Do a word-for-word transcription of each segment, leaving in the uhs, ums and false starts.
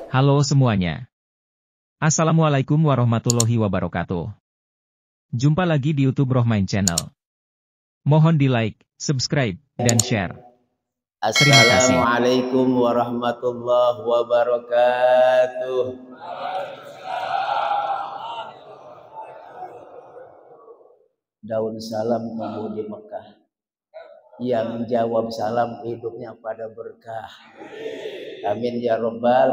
Halo semuanya. Assalamualaikum warahmatullahi wabarakatuh. Jumpa lagi di YouTube Rohmain Channel. Mohon di like, subscribe, dan share. Terima kasih. Assalamualaikum warahmatullahi wabarakatuh. Daun salam tumbuh di Mekah. Yang jawab salam hidupnya pada berkah. Amin ya Rabbal.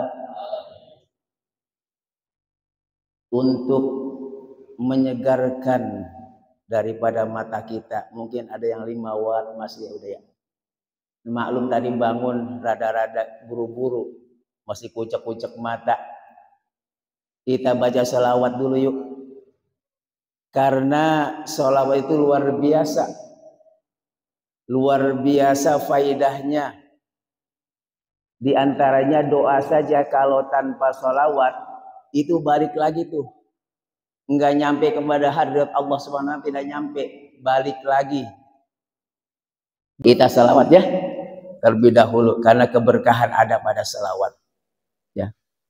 Untuk menyegarkan daripada mata kita, mungkin ada yang lima watt masih ya udah ya. Maklum tadi bangun rada-rada buru-buru, masih kucek-kucek mata. Kita baca sholawat dulu yuk. Karena sholawat itu luar biasa. Luar biasa faidahnya. Di antaranya doa saja kalau tanpa sholawat itu balik lagi tuh. Enggak nyampe kepada hadirat Allah subhanahu wa taala, tidak nyampe, balik lagi. Kita sholawat ya terlebih dahulu karena keberkahan ada pada sholawat. Ya.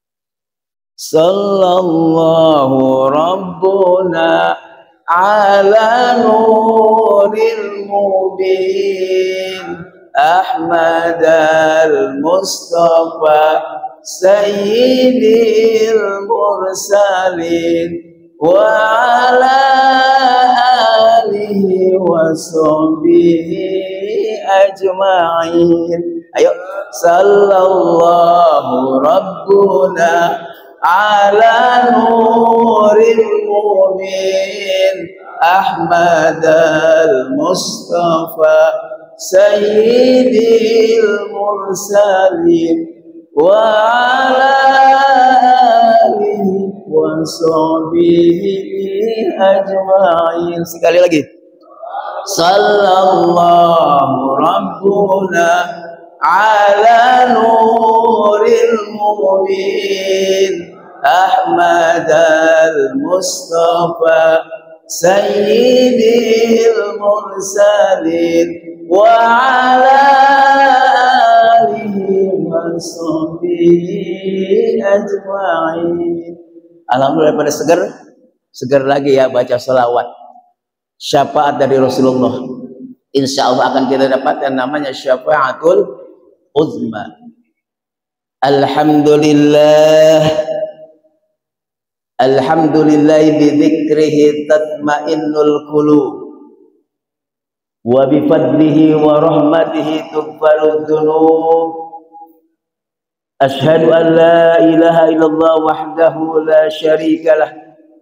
Sallallahu Rabbuna ala nuril mubin Ahmad al-Mustafa Sayyidil Mursalin wa ala alihi wa sahbihi ajma'in. Ayo, sallallahu Rabbuna ala nuril mubin Ahmad al-Mustafa Sayyidil Mursalin wa ala alihi wa sahbihi ajma'in. Sekali lagi. Sallallahu Rabbuna ala nuril mubin Ahmad al-Mustafa Sayyidil Mursalin wa ala alihi wa sahbihi ajma'in. Alhamdulillah pada segar, segar lagi ya baca salawat. Syafaat dari Rasulullah. Insya Allah akan kita dapatkan namanya syafaatul uzma. Alhamdulillah. Alhamdulillah bidzikrihi tatmainnul qulub wa bifadlihi wa rahmatihi tughfarud dzunub. Asyhadu an la ilaha illallah wahdahu la syarika lah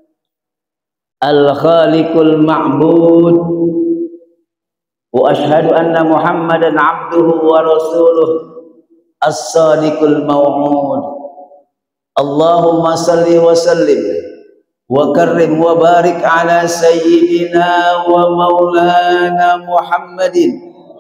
al-khaliqul ma'bud wa asyhadu anna Muhammadan abduhu wa rasuluh as-sadiqul maw'ud. Allahumma salli wa sallim wa karrim wa barik ala sayyidina wa maulana Muhammadin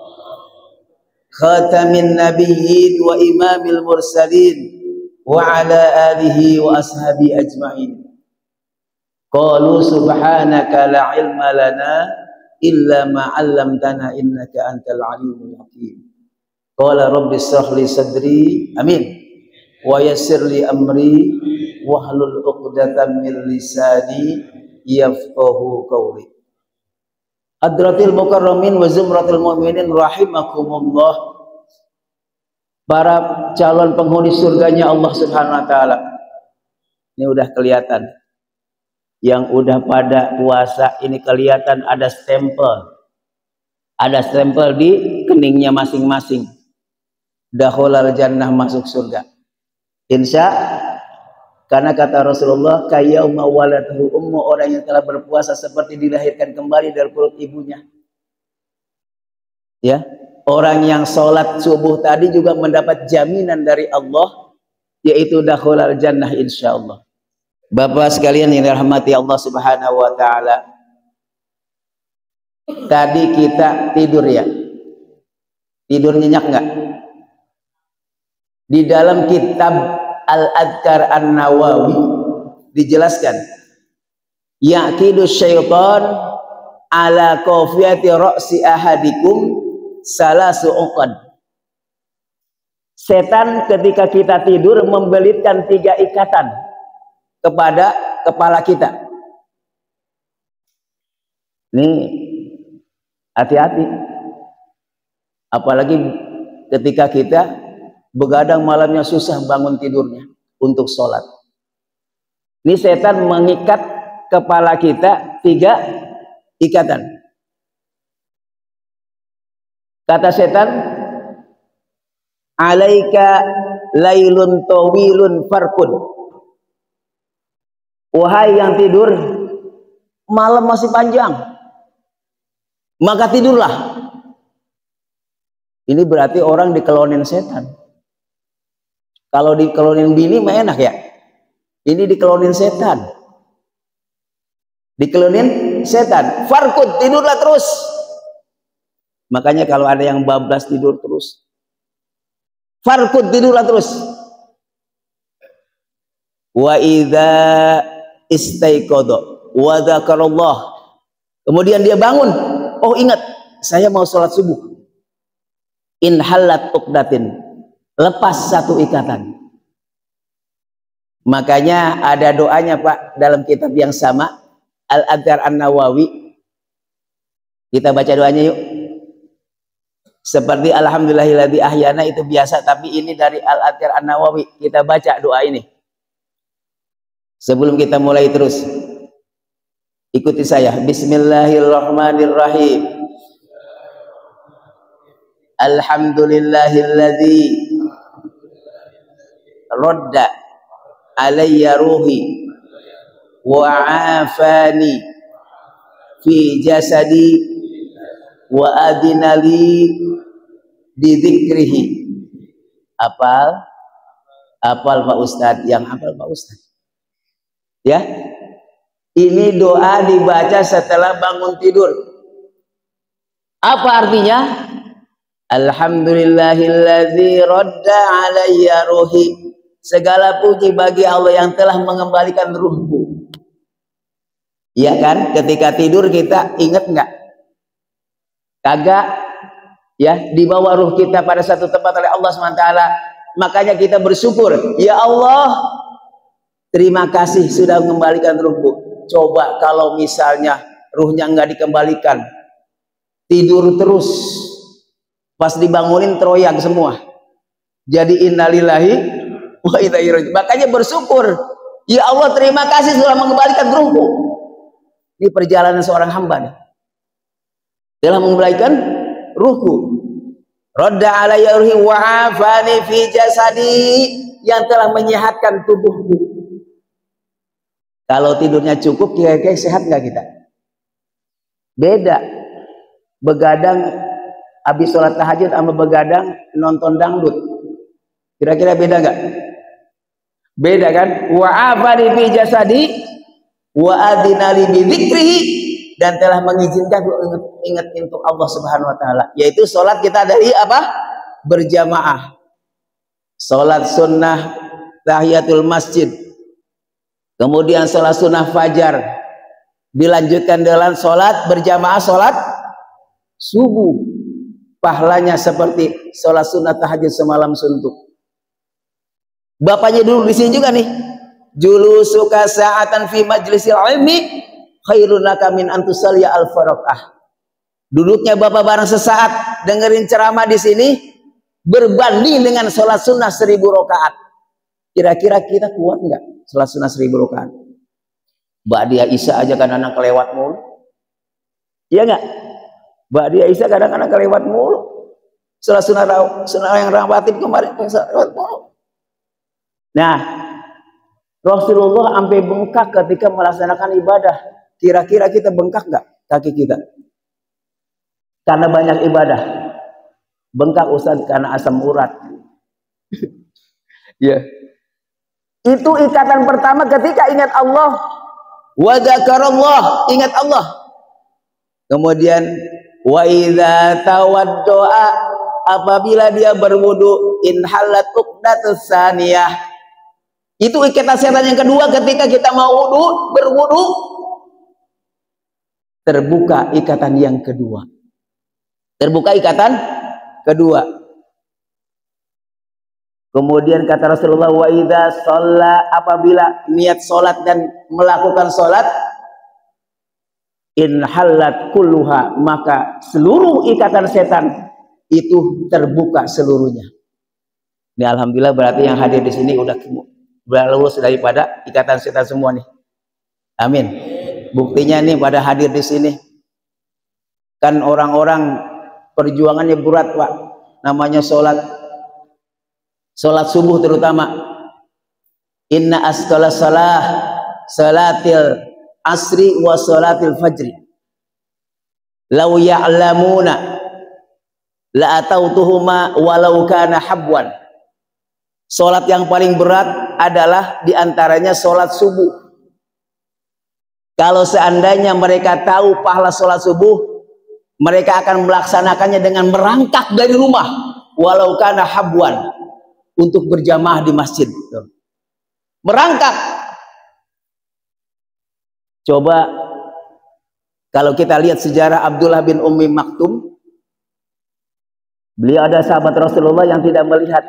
khatamin nabiyyin wa imamil mursalin wa ala alihi wa ashabi ajma'in. Qalu subhanaka la ilma lana illa ma 'allamtana innaka antal alimul hakim. Qala rabbi shrah li sadri, amin, wa yassir li amri wahlul 'uqdatam min lisani yafqahu qawli. Hadratil mukarramin wa zumratul mu'minin rahimakumullah. Para calon penghuni surganya Allah Subhanahu wa taala. Ini udah kelihatan. Yang udah pada puasa ini kelihatan ada stempel. Ada stempel di keningnya masing-masing. Dakhulal jannah, masuk surga. Insya, karena kata Rasulullah, kayauma waladhu ummu, orang yang telah berpuasa seperti dilahirkan kembali dari perut ibunya. Ya, orang yang sholat subuh tadi juga mendapat jaminan dari Allah, yaitu dakhulal jannah insyaallah. Bapak sekalian yang dirahmati Allah Subhanahu wa taala. Tadi kita tidur ya. Tidur nyenyak enggak? Di dalam kitab Al-Adhkar An-Nawawi dijelaskan, yaqidu syaitan ala qafiyati ra'si ahadikum salasu uqad. setan ketika kita tidur membelitkan tiga ikatan kepada kepala kita. Nih, hati-hati. Apalagi ketika kita begadang malamnya susah bangun tidurnya untuk sholat. Ini setan mengikat kepala kita tiga ikatan. Kata setan, alaika lailun tawilun farkud. Wahai yang tidur, malam masih panjang, maka tidurlah. Ini berarti orang dikelonin setan. Kalau dikelonin bini mah enak ya. Ini dikelonin setan. Dikelonin setan. Farkud, tidurlah terus. Makanya kalau ada yang bablas tidur terus. Farkud, tidurlah terus. Wa idza istaiqadha wa dzakarallah. Kemudian dia bangun. Oh ingat, saya mau sholat subuh. In halat uqdatin, lepas satu ikatan. Makanya ada doanya Pak dalam kitab yang sama, Al-Adhkar An-Nawawi. Kita baca doanya yuk. Seperti alhamdulillahilladzi ahyana itu biasa, tapi ini dari Al-Adhkar An-Nawawi. Kita baca doa ini. Sebelum kita mulai terus, ikuti saya. Bismillahirrahmanirrahim. Alhamdulillahilladzi radda alayya ruhi wa afani fi jasadi wa adinali di dzikrihi. Apal? Apal Pak Ustadz? Yang apal Pak Ustadz? Ya. Ini doa dibaca setelah bangun tidur. Apa artinya? Alhamdulillahilladzi radda alayya ruhi. Segala puji bagi Allah yang telah mengembalikan ruhku. Iya kan? Ketika tidur kita ingat nggak? Kagak. Ya, dibawa ruh kita pada satu tempat oleh Allah subhanahu wa taala. Makanya kita bersyukur. Ya Allah, terima kasih sudah mengembalikan ruhku. Coba kalau misalnya ruhnya nggak dikembalikan, tidur terus. Pas dibangunin teroyak semua. Jadi innalillahi wa inna ilaihi raji'un. Makanya bersyukur. Ya Allah, terima kasih sudah mengembalikan ruhku. Ini perjalanan seorang hamba nih. Telah mengembalikan ruhku. Radda alayya ruhi wa afani fi jasadi, yang telah menyehatkan tubuhku. Kalau tidurnya cukup, kira-kira sehat nggak kita? Beda. Begadang habis sholat tahajud sama begadang nonton dangdut, kira-kira beda nggak? Beda kan? Wa afani fi jasadi wa adinali bi dzikrihi, dan telah mengizinkan ingat, ingat untuk Allah Subhanahu wa taala, yaitu sholat kita dari apa? Berjamaah. Sholat sunnah tahiyatul masjid. Kemudian sholat sunnah fajar. Dilanjutkan dengan sholat berjamaah sholat subuh. Pahalanya seperti sholat sunnah tahajud semalam suntuk. Bapaknya dulu di sini juga nih. Julusuka sa'atan fi majlisil ilmi khairun laka min an tusalliya al faraqah. Duduknya bapak bareng sesaat dengerin ceramah di sini berbanding dengan sholat sunnah seribu rakaat. Kira-kira kita kuat nggak sholat sunnah seribu rakaat? Ba'diyah Isya aja kadang-kadang kelewat mulu. Iya nggak? Ba'diyah Isya kadang-kadang kelewat mulu. Sholat sunnah, sunnah yang rawatib kemarin kelewat mulu. Nah, Rasulullah sampai bengkak ketika melaksanakan ibadah. Kira-kira kita bengkak nggak kaki kita? Karena banyak ibadah. Bengkak Ustaz karena asam urat. Ya. Yeah. Itu ikatan pertama ketika ingat Allah. Wa dzakarallah, ingat Allah. Kemudian wa idza tawaddoa, apabila dia berwudu, in halat uqdatus saniyah. Itu ikatan setan yang kedua ketika kita mau wudu, berwudu, terbuka ikatan yang kedua. Terbuka ikatan kedua. Kemudian kata Rasulullah, wa idza shalla, apabila niat salat dan melakukan salat, in halat kulluha, maka seluruh ikatan setan itu terbuka seluruhnya. Ini alhamdulillah berarti yang hadir di sini udah lulus daripada ikatan setan semua nih. Amin. Buktinya nih pada hadir di sini. Kan orang-orang perjuangannya berat, Pak. Namanya sholat. Sholat subuh terutama. Inna asqala salah salatil asri wa salatil fajri. Lau ya'lamuna la atautuhuma walau kana habwan. Sholat yang paling berat adalah diantaranya sholat subuh. Kalau seandainya mereka tahu pahala sholat subuh, mereka akan melaksanakannya dengan merangkak dari rumah, walau kana habwan, untuk berjamaah di masjid. Merangkak. Coba kalau kita lihat sejarah Abdullah bin Ummi Maktum, beliau ada sahabat Rasulullah yang tidak melihat.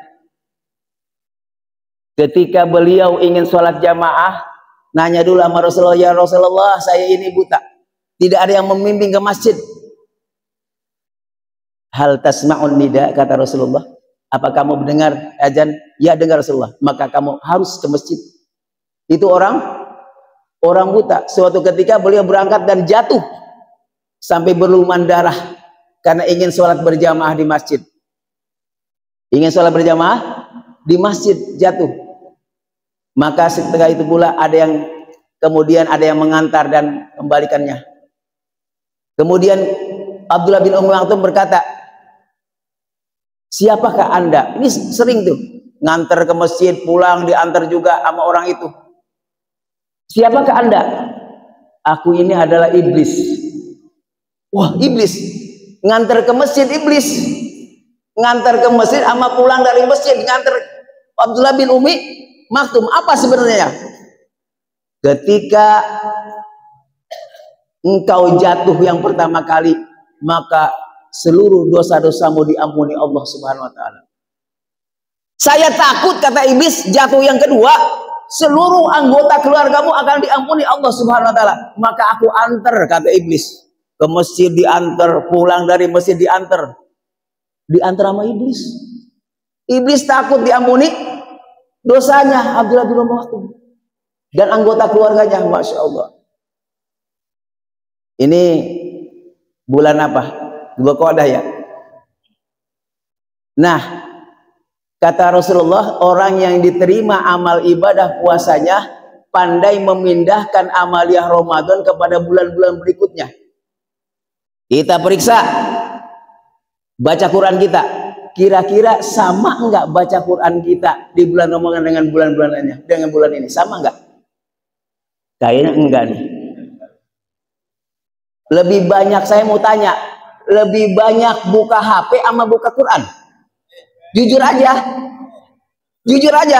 Ketika beliau ingin sholat jamaah, nanya dulu sama Rasulullah, ya Rasulullah, saya ini buta, tidak ada yang membimbing ke masjid. Hal tasma'un nida, kata Rasulullah, apa kamu mendengar azan? Ya, dengar Rasulullah. Maka kamu harus ke masjid. Itu orang orang buta. Suatu ketika beliau berangkat dan jatuh sampai berlumuran darah karena ingin sholat berjamaah di masjid. Ingin sholat berjamaah di masjid, jatuh. Maka setelah itu pula ada yang kemudian ada yang mengantar dan kembalikannya. Kemudian Abdullah bin Ummi Maktum berkata, siapakah anda? Ini sering tuh ngantar ke masjid, pulang diantar juga sama orang itu. Siapakah anda? Aku ini adalah iblis. Wah, iblis ngantar ke masjid, iblis ngantar ke masjid sama pulang dari masjid ngantar. Abdullah bin Ummi Maktum, apa sebenarnya? Ketika engkau jatuh yang pertama kali, maka seluruh dosa-dosamu diampuni Allah Subhanahu wa taala. Saya takut, kata iblis, jatuh yang kedua, seluruh anggota keluargamu akan diampuni Allah Subhanahu wa taala. Maka aku antar, kata iblis, ke masjid diantar, pulang dari masjid diantar. Diantar sama iblis. Iblis takut diampuni dosanya Abdullah bin Ummi Maktum dan anggota keluarganya. Masya Allah. Ini bulan apa? Dzulqa'dah ya. Nah, kata Rasulullah, orang yang diterima amal ibadah puasanya pandai memindahkan amaliyah Ramadan kepada bulan-bulan berikutnya. Kita periksa baca Quran kita, kira-kira sama enggak baca Quran kita di bulan Ramadan dengan bulan-bulan lainnya, dengan bulan ini sama enggak? Kayaknya enggak nih. Lebih banyak, saya mau tanya, lebih banyak buka H P sama buka Quran? Jujur aja, jujur aja.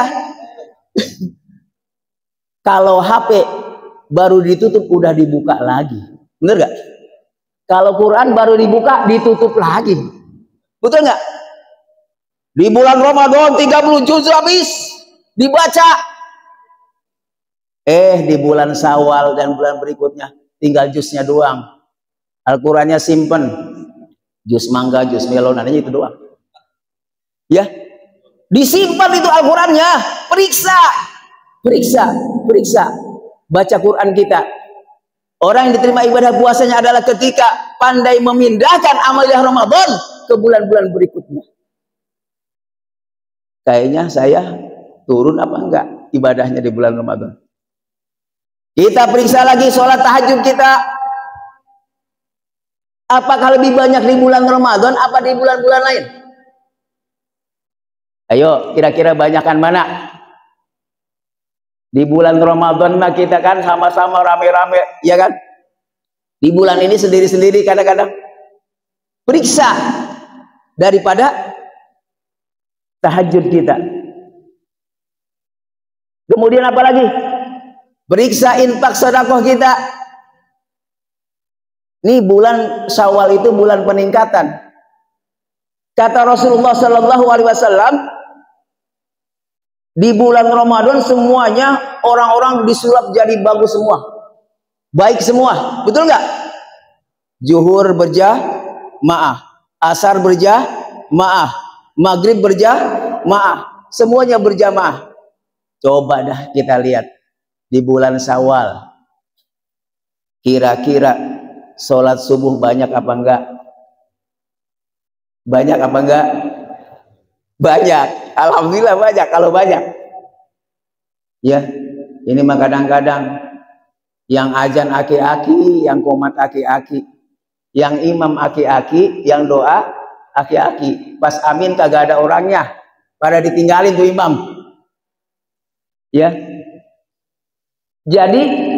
Kalau H P baru ditutup udah dibuka lagi, bener gak? Kalau Quran baru dibuka ditutup lagi, betul nggak? Di bulan Ramadan tiga puluh juz habis dibaca. Eh di bulan Syawal dan bulan berikutnya tinggal juznya doang. Al-Qurannya simpen. Juz mangga, juz melon, adanya itu doang. Ya. Disimpan itu Al-Qurannya. Periksa. Periksa, periksa. Baca Quran kita. Orang yang diterima ibadah puasanya adalah ketika pandai memindahkan amaliyah Ramadan ke bulan-bulan berikutnya. Kayaknya saya turun apa enggak ibadahnya di bulan Ramadan. Kita periksa lagi sholat tahajud kita. Apakah lebih banyak di bulan Ramadan apa di bulan-bulan lain? Ayo, kira-kira banyakan mana? Di bulan Ramadan mah kita kan sama-sama rame-rame, ya kan? Di bulan ini sendiri-sendiri kadang-kadang. Periksa daripada tahajud kita. Kemudian apa lagi? Periksa infak sedekah kita. Ini bulan Syawal itu bulan peningkatan. Kata Rasulullah Shallallahu Alaihi Wasallam, Di bulan Ramadan semuanya orang-orang disulap jadi bagus semua, baik semua, betul nggak? Zuhur berjamaah, asar berjamaah, maghrib berjamaah, semuanya berjamaah. Coba dah kita lihat di bulan Syawal, kira-kira sholat subuh banyak apa enggak? Banyak apa enggak? Banyak. Alhamdulillah banyak. Kalau banyak, ya, ini mah kadang-kadang yang azan aki-aki, yang qomat aki-aki, yang imam aki-aki, yang doa aki-aki. Pas amin kagak ada orangnya, pada ditinggalin tuh imam. Ya. Jadi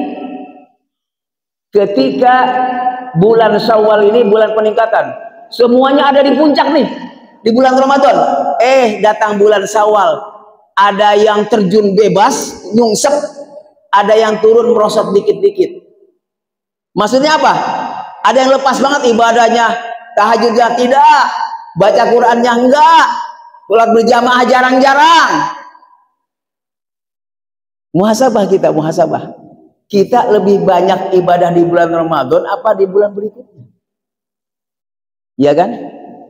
ketika bulan Syawal ini bulan peningkatan, semuanya ada di puncak nih. Di bulan Ramadan, eh datang bulan Syawal, ada yang terjun bebas, nyungsep, ada yang turun merosot dikit-dikit. Maksudnya apa? Ada yang lepas banget ibadahnya, tahajudnya tidak, baca Qurannya enggak, sholat berjamaah jarang-jarang. Muhasabah kita, muhasabah. Kita lebih banyak ibadah di bulan Ramadan apa di bulan berikutnya? Ya kan?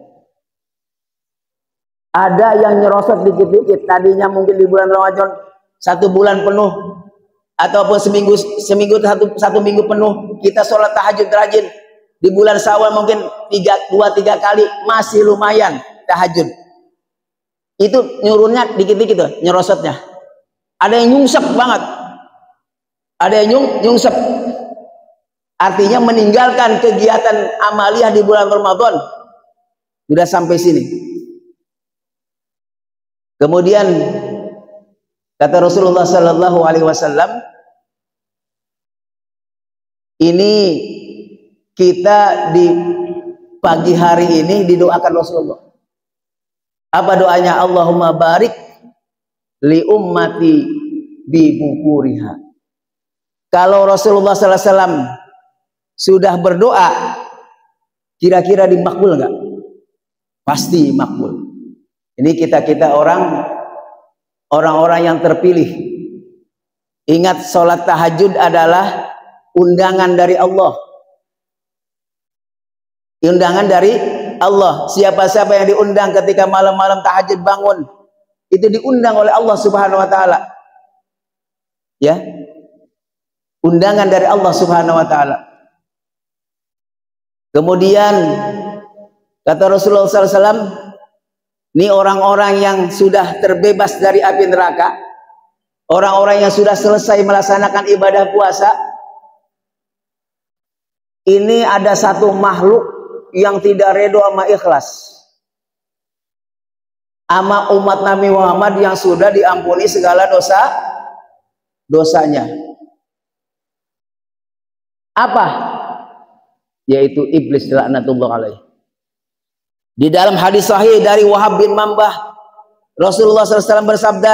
Ada yang nyerosot dikit-dikit, tadinya mungkin di bulan Ramadan satu bulan penuh ataupun seminggu seminggu satu satu minggu penuh kita sholat tahajud rajin. Di bulan Syawal mungkin tiga dua tiga kali, masih lumayan tahajud. Itu nyurunnya dikit-dikit tuh, nyerosotnya. Ada yang nyungsep banget, ada yang nyung nyungsep. Artinya meninggalkan kegiatan amaliyah di bulan Ramadan. Sudah sampai sini. Kemudian kata Rasulullah Sallallahu Alaihi Wasallam, ini kita di pagi hari ini didoakan Rasulullah. Apa doanya? Allahumma barik li ummati bi bukuriha. Kalau Rasulullah Sallallahu Alaihi Wasallam sudah berdoa, kira-kira dimakbul nggak? Pasti makbul. Ini kita-kita orang orang-orang yang terpilih. Ingat, sholat tahajud adalah undangan dari Allah. Undangan dari Allah. Siapa-siapa yang diundang ketika malam-malam tahajud bangun, itu diundang oleh Allah Subhanahu wa taala. Ya. Undangan dari Allah Subhanahu wa taala. Kemudian kata Rasulullah sallallahu alaihi wasallam, ini orang-orang yang sudah terbebas dari api neraka, orang-orang yang sudah selesai melaksanakan ibadah puasa. Ini ada satu makhluk yang tidak redo sama ikhlas, sama umat Nabi Muhammad yang sudah diampuni segala dosa dosanya. Apa? Yaitu iblis laknatullah alaihi. Di dalam hadis sahih dari Wahab bin Mambah, Rasulullah sallallahu alaihi wasallam bersabda,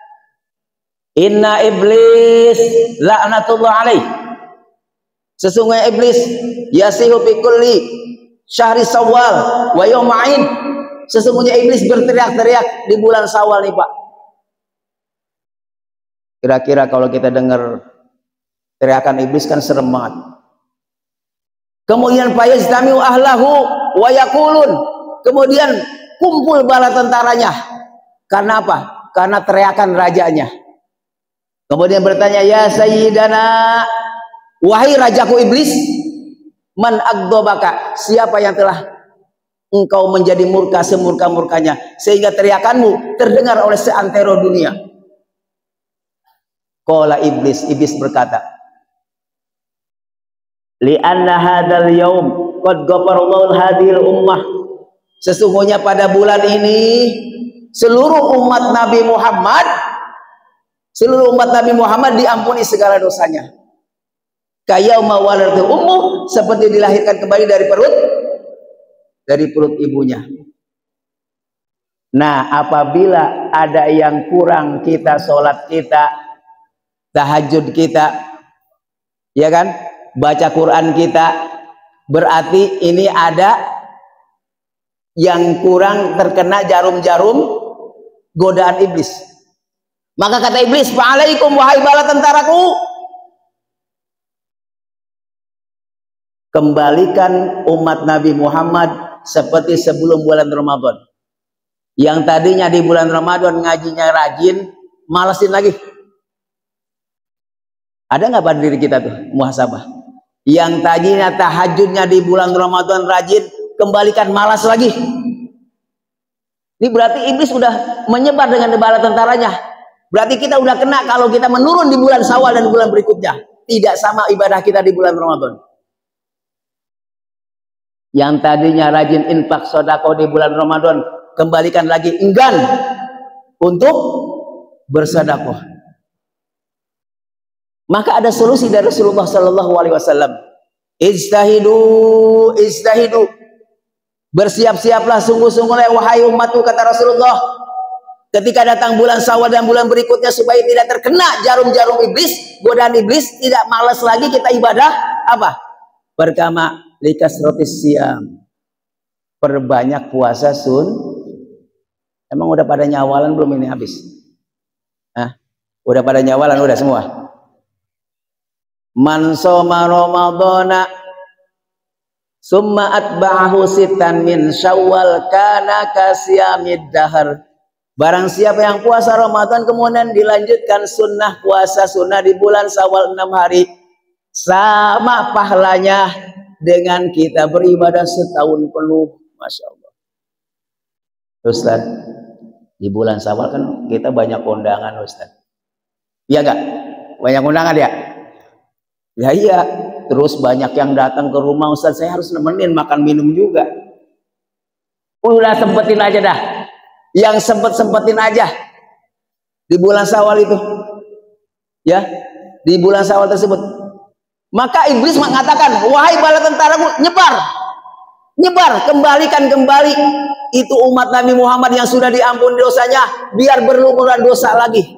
Inna iblis laknatullah alaih. Sesungguhnya iblis yasihu fi kulli syahri Syawal wa yawma'in. Sesungguhnya iblis berteriak-teriak di bulan Syawal nih Pak. Kira-kira kalau kita dengar teriakan iblis kan serem banget. Kemudian fayajtami'u ahlahu wa yaqulun. Kemudian kumpul bala tentaranya. Karena apa? Karena teriakan rajanya. Kemudian bertanya, ya sayyidana, wahai rajaku iblis, man agdobaka, siapa yang telah engkau menjadi murka semurka-murkanya sehingga teriakanmu terdengar oleh seantero dunia? Qala iblis, iblis berkata, li'anna hadzal yaum qad ghafarallahu hadhil ummah. Sesungguhnya pada bulan ini seluruh umat Nabi Muhammad seluruh umat Nabi Muhammad diampuni segala dosanya. Kayauma waladatu ummu, seperti dilahirkan kembali dari perut dari perut ibunya. Nah, apabila ada yang kurang kita, sholat kita, tahajud kita, ya kan, baca Quran kita, berarti ini ada yang kurang terkena jarum-jarum godaan iblis. Maka kata iblis, "Fa'alaikum wahai bala tentaraku, kembalikan umat Nabi Muhammad seperti sebelum bulan Ramadan. Yang tadinya di bulan Ramadan ngajinya rajin, malesin lagi." Ada nggak pada diri kita tuh muhasabah? Yang tadinya tahajudnya di bulan Ramadan rajin, kembalikan malas lagi. Ini berarti iblis sudah menyebar dengan bala tentaranya. Berarti kita udah kena kalau kita menurun di bulan Syawal dan bulan berikutnya. Tidak sama ibadah kita di bulan Ramadan. Yang tadinya rajin infak sedekah di bulan Ramadan, kembalikan lagi enggan untuk bersedekah. Maka ada solusi dari Rasulullah Sallallahu Alaihi Wasallam. Ijtahidu, ijtahidu. Bersiap-siaplah sungguh-sungguhlah wahai umatku, kata Rasulullah, ketika datang bulan Syawal dan bulan berikutnya, supaya tidak terkena jarum-jarum iblis, godaan iblis, tidak malas lagi kita ibadah. Apa? Pertama, likas roti siam, perbanyak puasa sun. Emang udah pada nyawalan belum ini habis? Hah? Udah pada nyawalan udah semua? Man soma ramadhana summa atba'ahu sitan min syawal kana kasiyamid dahar. Barang siapa yang puasa Ramadan kemudian dilanjutkan sunnah puasa sunnah di bulan Syawal enam hari, sama pahalanya dengan kita beribadah setahun penuh. Masya Allah. Ustaz, di bulan Syawal kan kita banyak undangan, Ustaz. Iya gak? Banyak undangan ya? Ya iya. Terus banyak yang datang ke rumah, Ustaz, saya harus nemenin makan minum juga. Udah sempetin aja dah. Yang sempet-sempetin aja. Di bulan Syawal itu. Ya. Di bulan Syawal tersebut. Maka iblis mengatakan, wahai bala tentaraku, nyebar. Nyebar, kembalikan kembali. Itu umat Nabi Muhammad yang sudah diampuni dosanya, biar berlumuran dosa lagi.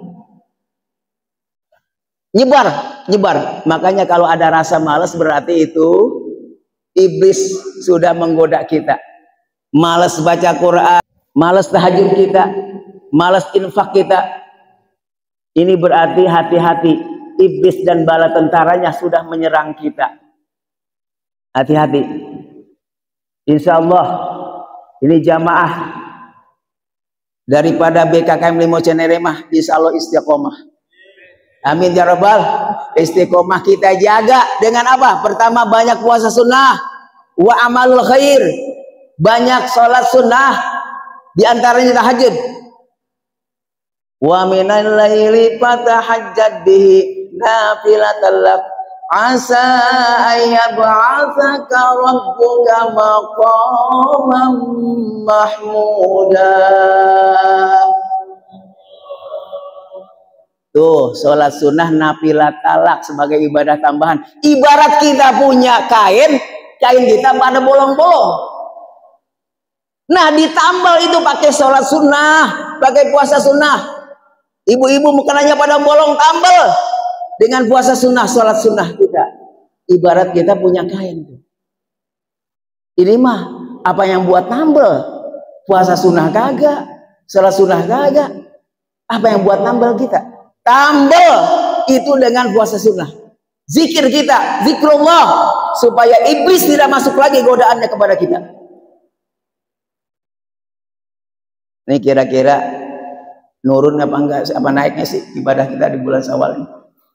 Nyebar, nyebar. Makanya kalau ada rasa malas berarti itu iblis sudah menggoda kita. Malas baca Quran, malas tahajud kita, malas infak kita. Ini berarti hati-hati, iblis dan bala tentaranya sudah menyerang kita. Hati-hati. Insya Allah ini jamaah daripada B K K M Limo Ceneremah, insya Allah istiqomah. Amin ya rabbal. Istiqomah kita jaga dengan apa? Pertama, banyak puasa sunnah, wa amalul khair, banyak sholat sunnah, diantaranya tahajud. Wa minal laili fatahajjad bihi nafilatan lak asa ayyab'atsaka rabbuka maqaman mahmuda. Tuh, sholat sunnah nafilat talak sebagai ibadah tambahan. Ibarat kita punya kain, kain kita pada bolong-bolong. Nah, ditambal itu pakai sholat sunnah, pakai puasa sunnah. Ibu-ibu mukenanya pada bolong, tambal dengan puasa sunnah, sholat sunnah kita. Ibarat kita punya kain. Ini mah apa yang buat tambal? Puasa sunnah kagak, sholat sunnah kagak. Apa yang buat tambal kita? Tambal itu dengan puasa sunnah. Zikir kita, zikrullah, supaya iblis tidak masuk lagi godaannya kepada kita. Ini kira-kira nurun apa enggak, apa naiknya sih ibadah kita di bulan Syawal ini?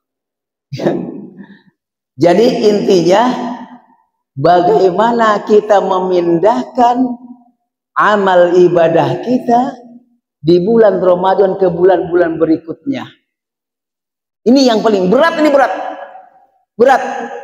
Jadi intinya, bagaimana kita memindahkan amal ibadah kita di bulan Ramadan ke bulan-bulan berikutnya. Ini yang paling berat, ini berat. Berat.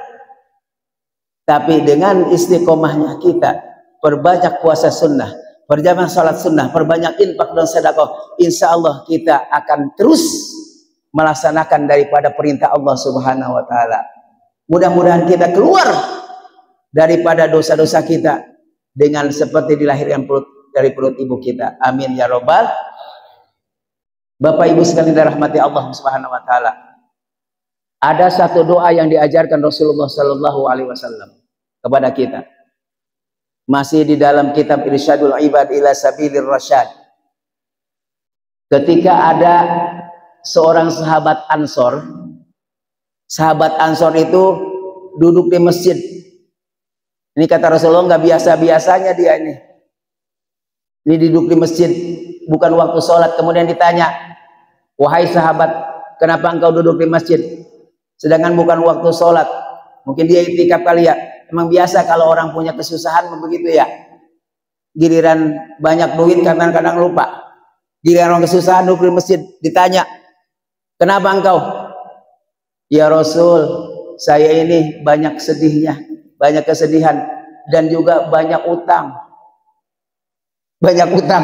Tapi dengan istiqomahnya kita, perbanyak puasa sunnah, perbanyak salat sunnah, perbanyak infak dan sedekah, insya Allah kita akan terus melaksanakan daripada perintah Allah Subhanahu wa taala. Mudah-mudahan kita keluar daripada dosa-dosa kita dengan seperti dilahirkan perut, dari perut ibu kita. Amin ya robbal. Bapak Ibu sekalian dirahmati Allah Subhanahu wa taala. Ada satu doa yang diajarkan Rasulullah Sallallahu Alaihi Wasallam kepada kita. Masih di dalam kitab Irsyadul Ibad ila Sabilir Rasyad. Ketika ada seorang sahabat Ansor. Sahabat Ansor itu duduk di masjid. Ini kata Rasulullah, nggak biasa-biasanya dia ini. Ini duduk di masjid, bukan waktu sholat. Kemudian ditanya, wahai sahabat, kenapa engkau duduk di masjid? Sedangkan bukan waktu sholat. Mungkin dia itikaf kali ya. Emang biasa kalau orang punya kesusahan begitu ya. Giliran banyak duit kadang-kadang lupa. Giliran orang kesusahan duduk di masjid, ditanya, kenapa engkau? Ya Rasul, saya ini banyak sedihnya, banyak kesedihan, dan juga banyak utang. Banyak utang.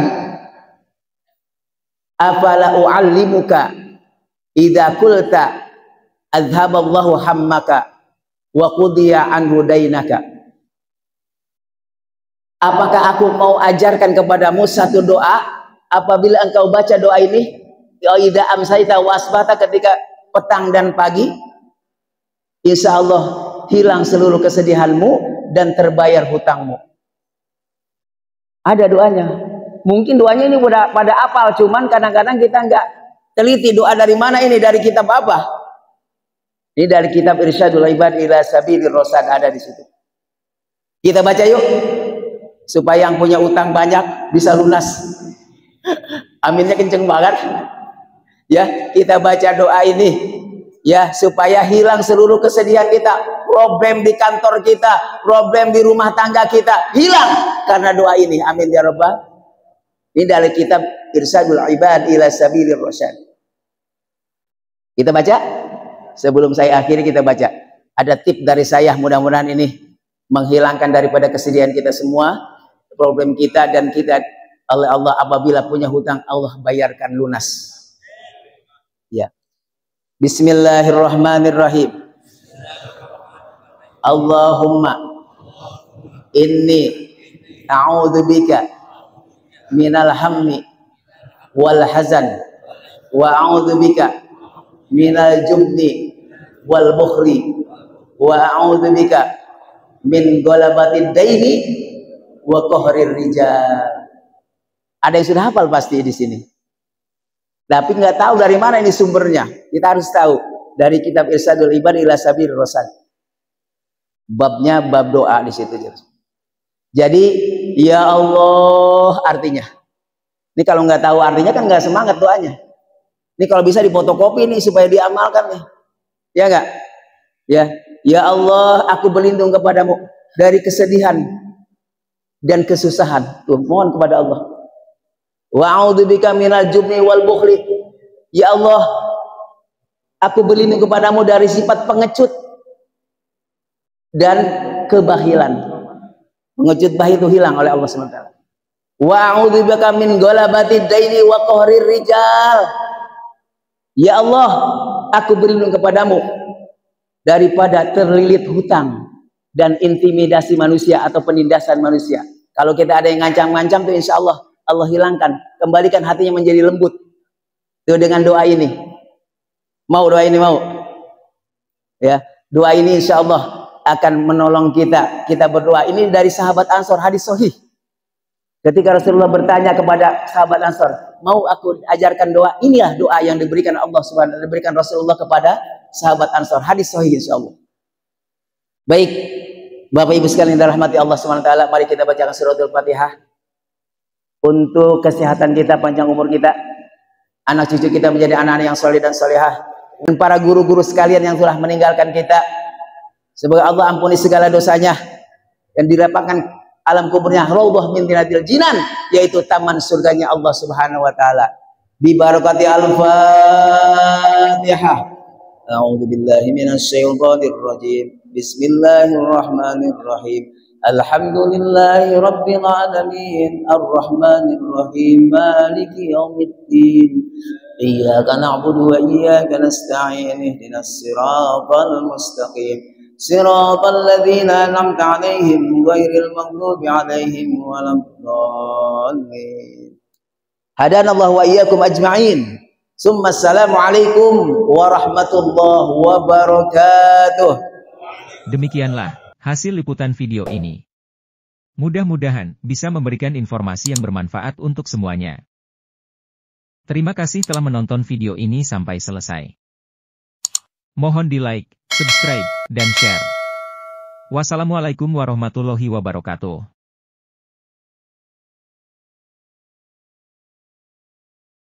Afala u'allimuka idza qulta adhaballahu hammaka wa qudiya anhu dainaka. Apakah aku mau ajarkan kepadamu satu doa apabila engkau baca doa ini? Ya idza amsayta wa asbahta, ketika petang dan pagi, insya Allah hilang seluruh kesedihanmu dan terbayar hutangmu. Ada doanya. Mungkin doanya ini udah pada apal, cuman kadang-kadang kita nggak teliti doa dari mana ini, dari kitab apa? Ini dari kitab Irsyadul Ibad ila Sabilir Rasyad, ada di situ. Kita baca yuk, supaya yang punya utang banyak bisa lunas. Aminnya kenceng banget. Ya, kita baca doa ini. Ya, supaya hilang seluruh kesedihan kita, problem di kantor kita, problem di rumah tangga kita, hilang karena doa ini. Amin ya rabbal. Ini dari kitab Irsyadul Ibad ila Sabilir Rasyad. Kita baca. Sebelum saya akhiri, kita baca. Ada tip dari saya, mudah-mudahan ini menghilangkan daripada kesedihan kita semua, problem kita, dan kita oleh Allah apabila punya hutang, Allah bayarkan lunas. Ya. Bismillahirrahmanirrahim. Allahumma inni a'udzubika minal hammi wal hazan wa a'udzubika minal jubni wal bukhli wa a'udzubika min ghalabatid daini wa qahrir rijal. Ada yang sudah hafal pasti di sini. Tapi nggak tahu dari mana ini sumbernya. Kita harus tahu dari kitab Irsyadul Ibad ila Sabilir Rasyad. Babnya bab doa di situ. Jadi ya Allah artinya. Ini kalau nggak tahu artinya kan nggak semangat doanya. Ini kalau bisa difotokopi nih supaya diamalkan nih. Ya nggak? Ya, ya Allah, aku berlindung kepadamu dari kesedihan dan kesusahan. Tuh, mohon kepada Allah. Wa a'udzubika minal jubni wal bukhli. Ya Allah, aku berlindung kepadamu dari sifat pengecut dan kebahilan. Pengecut bahil itu hilang oleh Allah subhanahu wa taala. Wa a'udzubika min ghalabatid daini wa qahrir rijal. Ya Allah, aku berlindung kepadamu daripada terlilit hutang dan intimidasi manusia atau penindasan manusia. Kalau kita ada yang ngancam-ngancam tuh insya Allah Allah hilangkan, kembalikan hatinya menjadi lembut. Itu dengan doa ini. Mau doa ini mau? Ya, doa ini insya Allah akan menolong kita. Kita berdoa. Ini dari sahabat Ansor, hadis sahih. Ketika Rasulullah bertanya kepada sahabat Ansor, mau aku ajarkan doa? Inilah doa yang diberikan Allah Subhanahu wa taala, diberikan Rasulullah kepada sahabat Ansor. Hadis sahih insya Allah. Baik, Bapak Ibu sekalian yang dirahmati Allah Subhanahu wa taala, mari kita bacakan suratul Fatihah. Untuk kesehatan kita, panjang umur kita, anak cucu kita menjadi anak-anak yang soleh dan solehah, dan para guru-guru sekalian yang telah meninggalkan kita, semoga Allah ampuni segala dosanya dan dirapatkan alam kuburnya raudhah min riyadil jinan, yaitu taman surganya Allah Subhanahu wa taala. Bi barakati al-Fatihah. A'udzu billahi minasy syaithanir rajim. Bismillahirrahmanirrahim. Alhamdulillahi rabbil alamin, arrahmanir rahim, maliki yaumiddin. Iyyaka na'budu wa iyyaka nasta'in, ihdinas siratal mustaqim, siratal ladzina an'amta 'alaihim ghairil maghdubi 'alaihim waladdallin. Hadanallahu wa iyyakum ajma'in. Summa assalamu alaikum warahmatullahi wabarakatuh. Demikianlah hasil liputan video ini. Mudah-mudahan bisa memberikan informasi yang bermanfaat untuk semuanya. Terima kasih telah menonton video ini sampai selesai. Mohon di like, subscribe, dan share. Wassalamualaikum warahmatullahi wabarakatuh.